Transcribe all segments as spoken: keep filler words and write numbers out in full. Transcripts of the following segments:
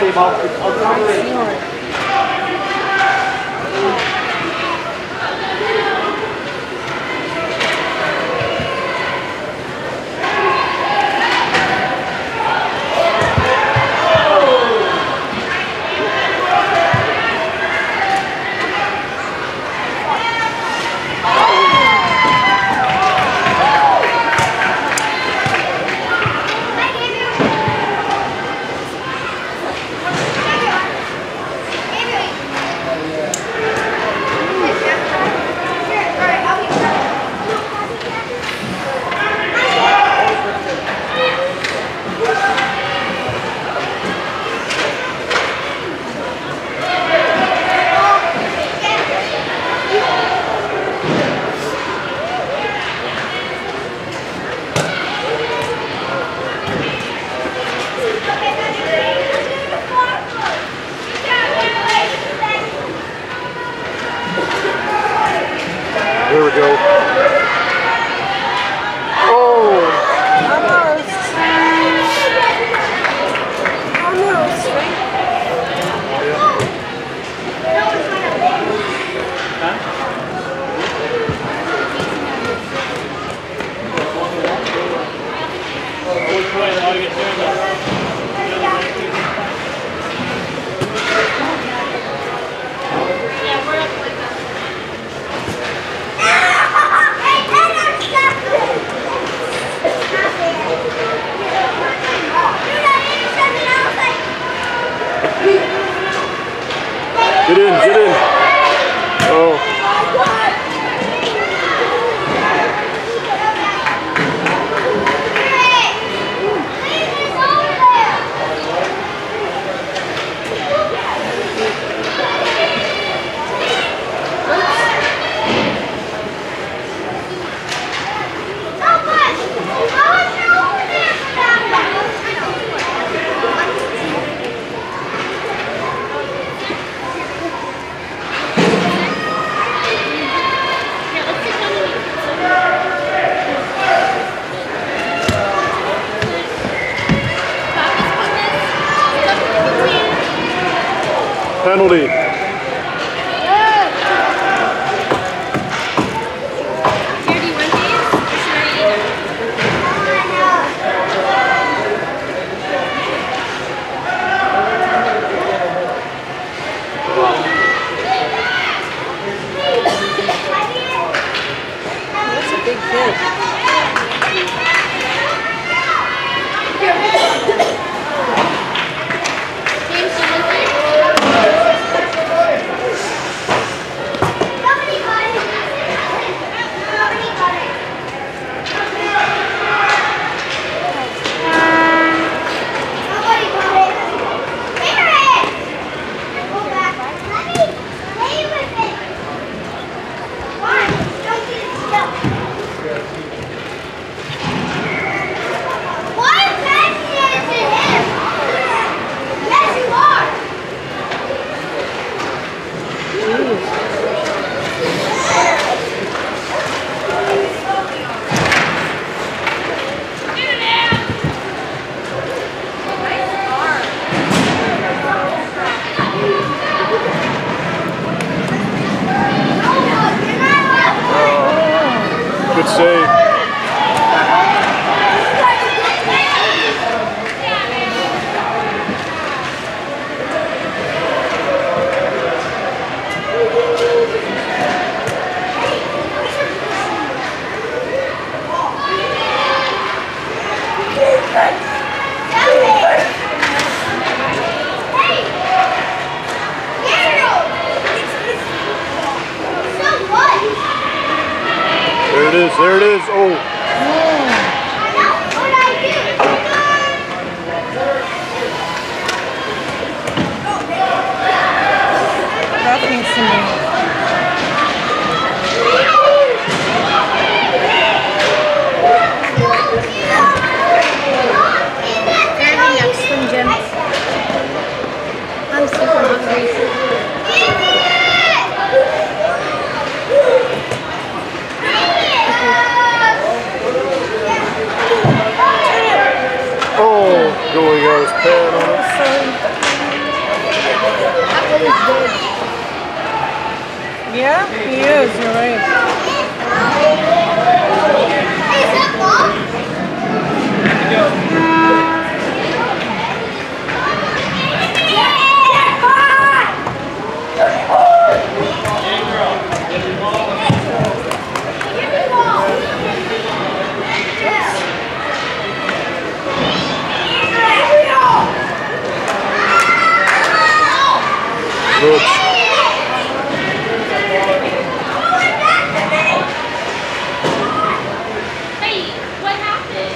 There we go. Oh! Almost. Get in, get in. Oh. Penalty. That's a big kid. Good save. There it is, there it is. Oh. That needs to move. Anything else, Slim Jim? I'm super hungry. Oh, going out his pad on it. Yeah, he is. You're right. Oops. Hey, what happened?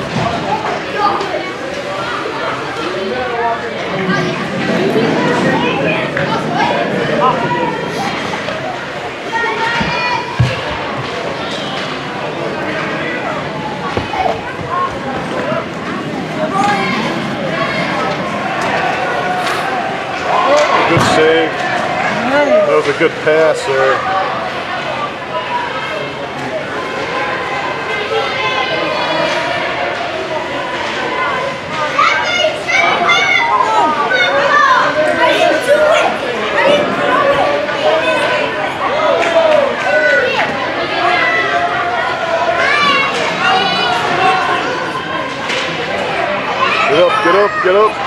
Good save. That was a good pass there. Get up, get up, get up.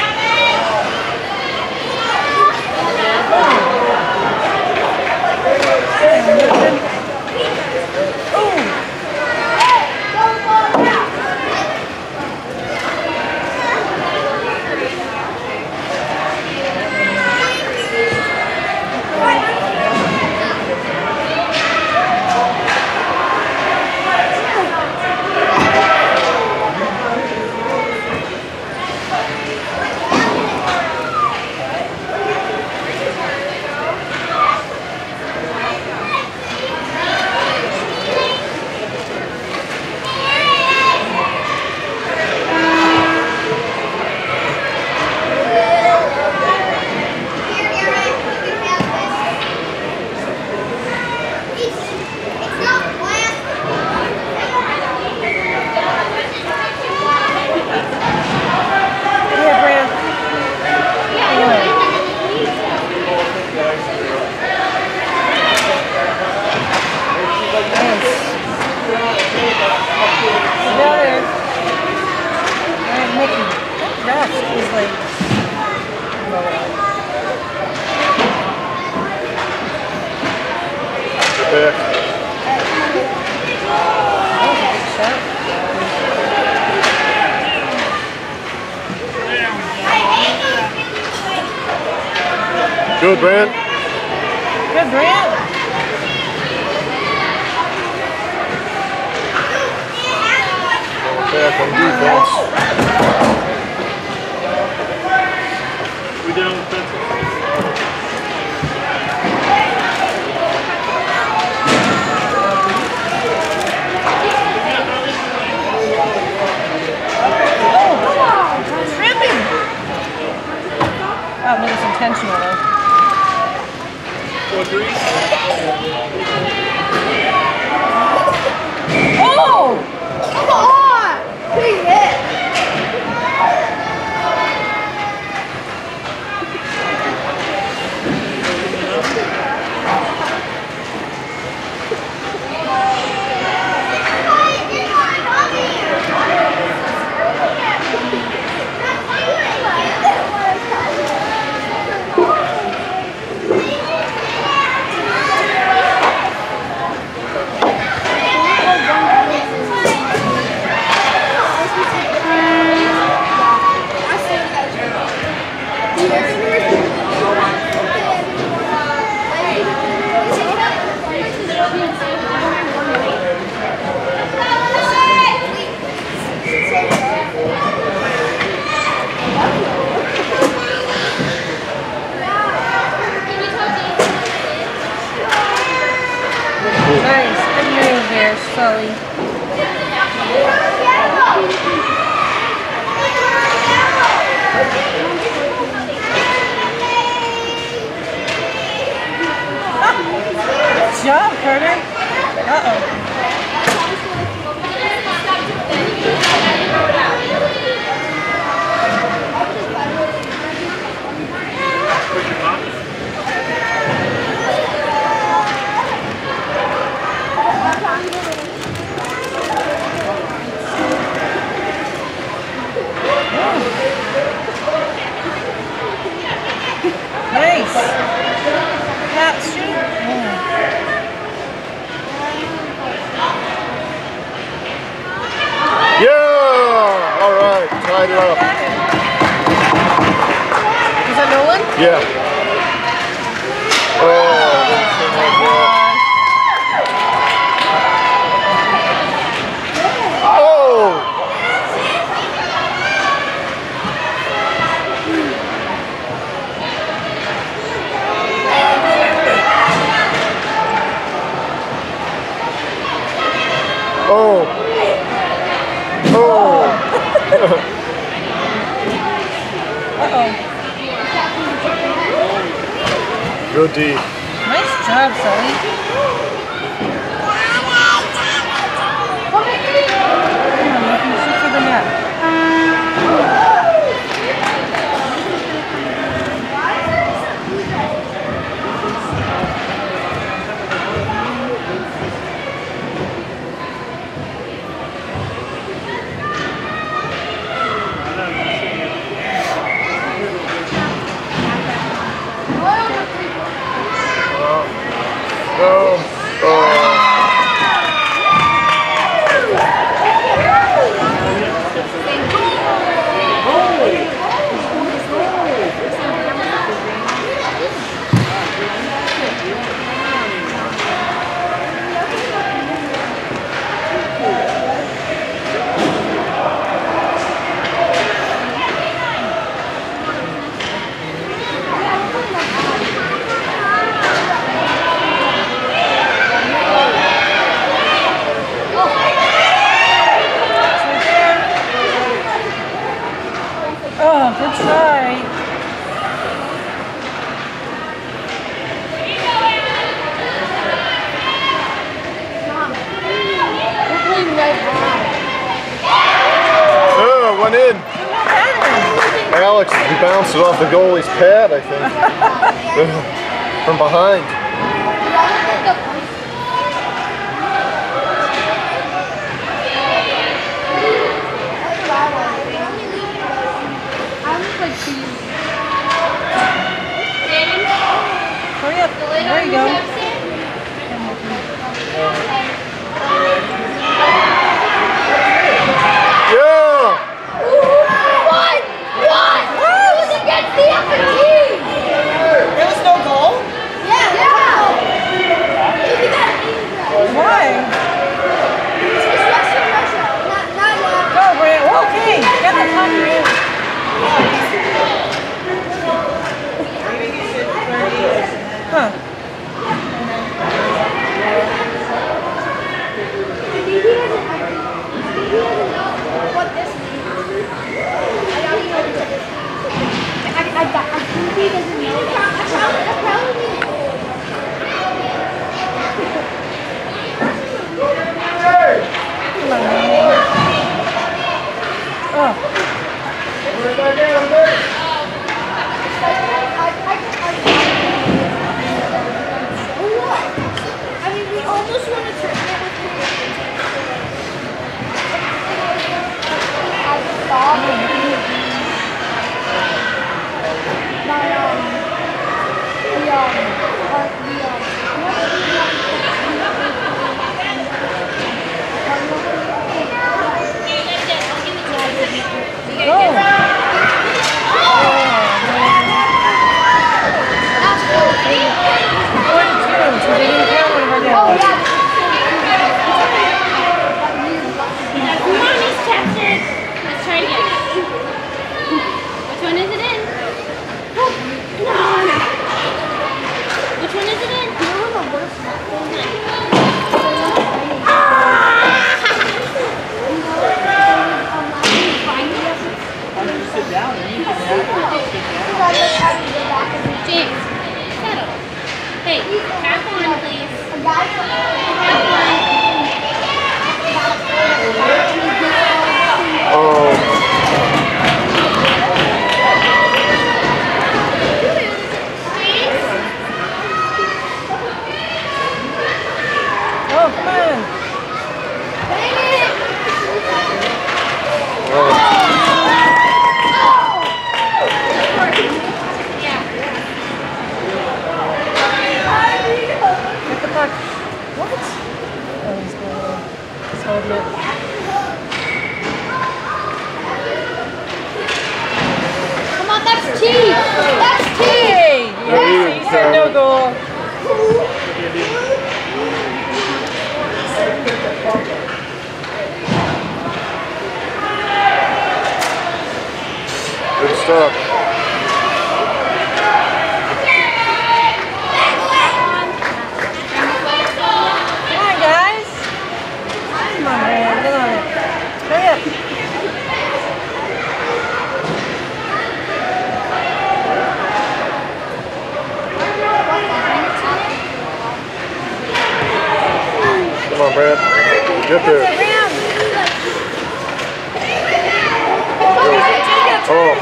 Good, Brant. Good, Brant. Back on defense. We down with pencil? Tripping. Oh, it was intentional though. Four three? Oh! Come on! Big hit! Nice. Good move there, Sully. Good job, Carter. Uh-oh. Yeah. Oh, didn't seem like that. Oh! Oh! Oh! Uh-oh. Good D. Nice job, Sully. Come on, you can shoot for the net. Oh. Oh. Oh, good try. We're playing right now. Oh, it went in. Alex, he bounced it off the goalie's pad, I think. From behind. Hurry up. There you go. Yeah! What? What? It was against the other team. There was no goal? Yeah. Yeah. Why? It's Russia, Russia. Not, not uh, Go, Brant. Okay. Get the puck in. Huh. He doesn't, he doesn't know what this means. I don't even know what this means. I, I, I, I think he doesn't know. That probably, that probably means Come on, man. Oh. I mean, we almost won a tournament with him. I saw him. My, um, the, um, our, the, um, Go. Oh, yeah. Mommy's tested. Let's try again. Which one is it in? No, no. Which one is it in? You know the worst James, settle. Hey, have one, please. A guy Have one. Oh. Oh, come on. Get the puck. What? Oh, he's going in. He's holding it. Come on, that's T. That's T. Come on, Brad. Get there. Oh.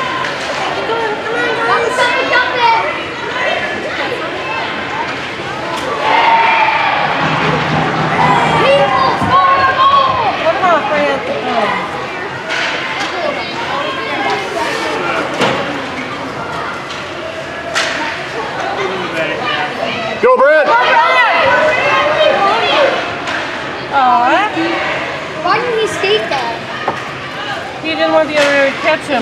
Put him off, Brad. Go, Brad! Aw. Why didn't he skate that? He didn't want the other guy to catch him.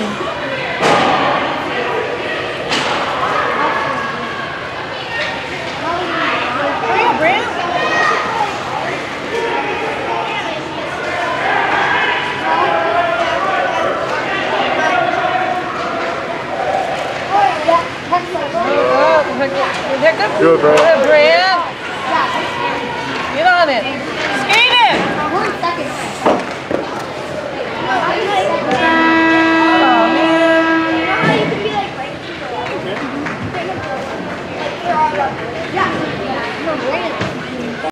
Hurry up, Brad. Oh, that, that's like, Oh, oh, good, Good, Brad. Brad.